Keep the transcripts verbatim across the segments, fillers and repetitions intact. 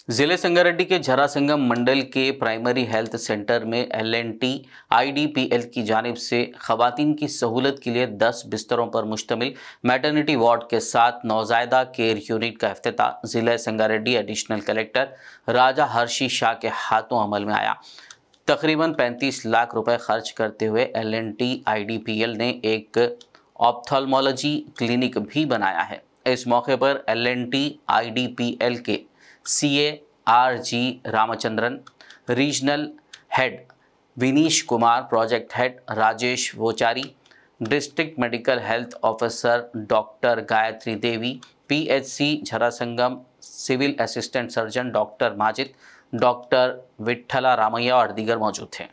जिले संगारेड्डी के झरासंगम मंडल के प्राइमरी हेल्थ सेंटर में L and T I D P L की जानिब से खवातीन की सहूलत के लिए दस बिस्तरों पर मुश्तमिल मैटरनिटी वार्ड के साथ नौजायदा केयर यूनिट का इफ्तिताह जिले संगारेड्डी एडिशनल कलेक्टर राजा हर्षी शाह के हाथों अमल में आया। तकरीबन पैंतीस लाख रुपए खर्च करते हुए L and T I D P L ने एक ऑप्थेल्मोलॉजी क्लिनिक भी बनाया है। इस मौके पर L and T I D P L के C A R G Ramachandran, regional head Vineesh Kumar, project head Rajesh Vochari, district medical health officer doctor Gayatri Devi, P H C Jharasangam civil assistant surgeon doctor Majid, doctor Vithala Ramaiah और दीगर मौजूद थे।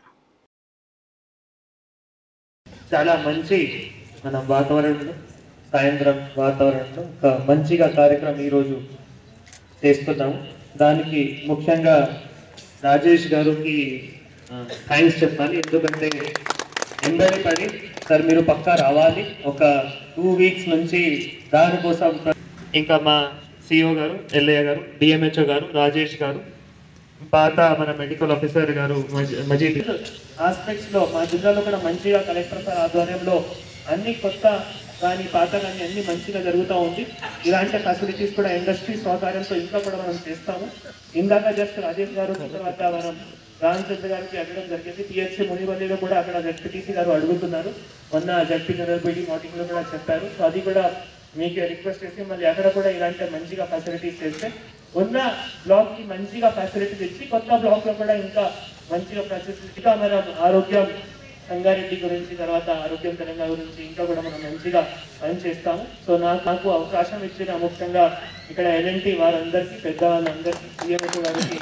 చాలా మంచి మన వాతావరణంలో సాయంత్రం వాతావరణంలో ఒక మంచిగా కార్యక్రమం ఈ రోజు చేస్తున్నాము। దానికి ముఖ్యంగా రాజేష్ గారికి థ్యాంక్స్ చెప్పాలి, ఎందుకంటే ఎంబడి పడి సార్ మీరు పక్కా రావాలి ఒక టూ వీక్స్ నుంచి దానికోసం। ఇంకా మా సిఇఓ గారు, ఎల్ఏ గారు, డిఎంహెచ్ఓ గారు, రాజేష్ గారు, పాత మన మెడికల్ ఆఫీసర్ గారు మజీద్ ఆస్పెక్ట్స్లో మా జిల్లాలో కూడా మంచిగా కలెక్టర్ సార్ ఆధ్వర్యంలో అన్ని కొత్త కానీ పాత కానీ అన్ని మంచిగా జరుగుతూ ఉంది। ఇలాంటి ఫెసిలిటీస్ కూడా ఇండస్ట్రీ సహకారంతో ఇంకా కూడా మనం చేస్తాము। ఇందాక జస్ట్ రాజేష్ గారు తర్వాత మనం రామచంద్ర గారికి అడగడం జరిగింది, పిహెచ్సి మునివల్లిలో కూడా అక్కడ జడ్పీటీసీ గారు అడుగుతున్నారు, మొన్న జడ్పీ జనరల్పీడీ మీటింగ్లో కూడా చెప్పారు। సో అది కూడా మీకు రిక్వెస్ట్ చేసి మళ్ళీ అక్కడ కూడా ఇలాంటి మంచిగా ఫెసిలిటీస్ చేస్తే ఉన్న బ్లాక్కి మంచిగా ఫెసిలిటీస్ ఇచ్చి కొత్త బ్లాక్లో కూడా ఇంకా మంచిగా ఫెసిలిటీగా మనం ఆరోగ్యం సంగారెడ్డి గురించి తర్వాత ఆరోగ్యం తెలంగాణ గురించి ఇంకా కూడా మనం మంచిగా పనిచేస్తాము। సో నాకు నాకు అవకాశం ఇచ్చిన ముఖ్యంగా ఇక్కడ ఎల్ అండ్ టీ వారందరికీ పెద్దవాళ్ళందరికీ సీఎంఓ గారికి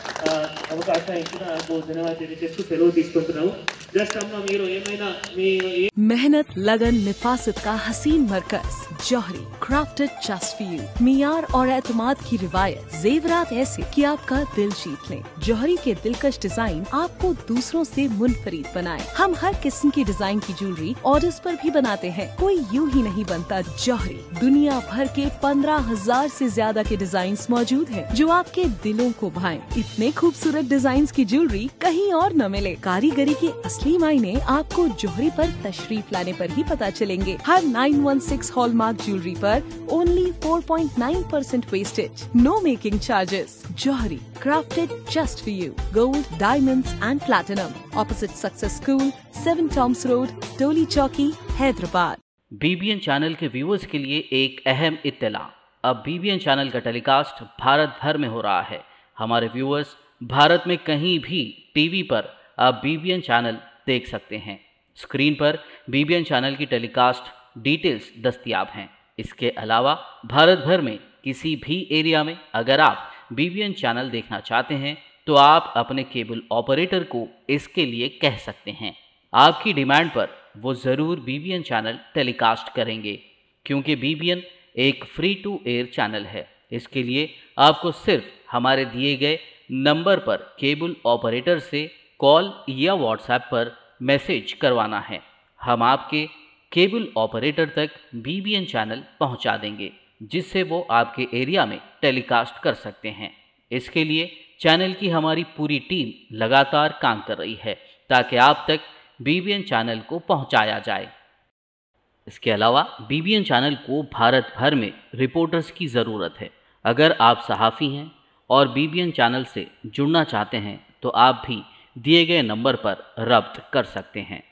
అవకాశం ఇచ్చిన నాకు ధన్యవాదాలు తెలియజేస్తూ సెలవు తీసుకుంటున్నాము। जस्ट हम मीरो ఏమైనా మీ मेहनत लगन निफासत का हसीन मरकज Jauhari, crafted just for you. मियार और एतमाद की रिवायत, जेवरात ऐसे कि आपका दिल जीत लें। जौहरी के दिलकश डिजाइन आपको दूसरों से मुनफरीद बनाए। हम हर किस्म की डिजाइन की ज्वेलरी ऑर्डर्स पर भी बनाते हैं, कोई यूं ही नहीं बनता। जौहरी दुनिया भर के पंद्रह हजार से ज्यादा के डिजाइन मौजूद हैं जो आपके दिलों को भाएं। इतने खूबसूरत डिजाइन की ज्वेलरी कहीं और न मिले। कारीगरी की असली मायने आपको जौहरी पर तशरीफ लाने पर ही पता चलेंगे। हर nine one six hallmark jewellery पर only four point nine percent wastage, no making charges. Jauhari, crafted just for you. Gold, diamonds and platinum, opposite success school, seven tombs road, Toli Chowki, Hyderabad. B B N channel के viewers के लिए एक अहम इत्तला, अब B B N channel का telecast Bharat भर में हो रहा है। हमारे व्यूअर्स भारत में कहीं भी टीवी पर अब बी बी एन चैनल देख सकते हैं। स्क्रीन पर बी बी एन चैनल की टेलीकास्ट डिटेल्स दस्तयाब हैं। इसके अलावा भारत भर में किसी भी एरिया में अगर आप बी बी एन चैनल देखना चाहते हैं तो आप अपने केबल ऑपरेटर को इसके लिए कह सकते हैं। आपकी डिमांड पर वो ज़रूर B B N channel telecast करेंगे, क्योंकि बी बी एन एक फ्री टू एयर चैनल है। इसके लिए आपको सिर्फ हमारे दिए गए नंबर पर केबल ऑपरेटर से कॉल या व्हाट्सएप पर मैसेज करवाना है। हम आपके केबल ऑपरेटर तक बी बी एन चैनल पहुंचा देंगे, जिससे वो आपके एरिया में टेलीकास्ट कर सकते हैं। इसके लिए चैनल की हमारी पूरी टीम लगातार काम कर रही है ताकि आप तक बी बी एन चैनल को पहुंचाया जाए। इसके अलावा बी बी एन चैनल को भारत भर में रिपोर्टर्स की ज़रूरत है। अगर आप सहाफ़ी हैं और बी बी एन चैनल से जुड़ना चाहते हैं तो आप भी दिए गए नंबर पर रब्त कर सकते हैं।